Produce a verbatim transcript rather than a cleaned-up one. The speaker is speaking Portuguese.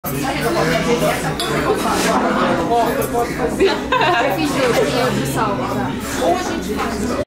Eu fiz dois, tem outro salvo. Ou a gente faz.